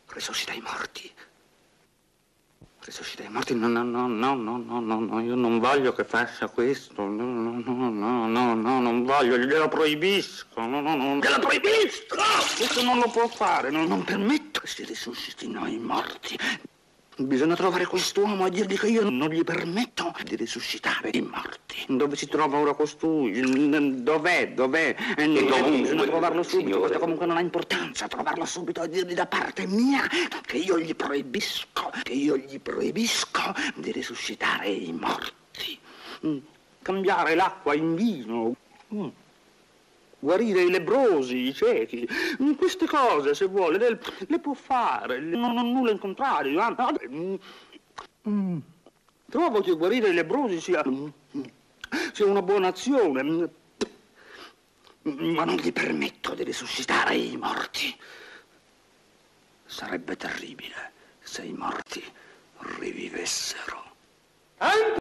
Risuscita i morti. Risuscita i morti. No, io non voglio che faccia questo. No, non voglio, glielo proibisco. No, glielo proibisco! Questo non lo può fare, non permetto che si risuscitino i morti. Bisogna trovare quest'uomo e dirgli che io non gli permetto di risuscitare i morti. Dove si trova ora costui? Dov'è? Bisogna trovarlo subito. Signore. Questo comunque non ha importanza. Trovarlo subito e dirgli da parte mia che io gli proibisco di risuscitare i morti. Cambiare l'acqua in vino. Guarire i lebbrosi, i ciechi, queste cose, se vuole, le può fare, non ho nulla in contrario. Trovo che guarire i lebbrosi sia una buona azione, ma non gli permetto di risuscitare i morti. Sarebbe terribile se i morti rivivessero.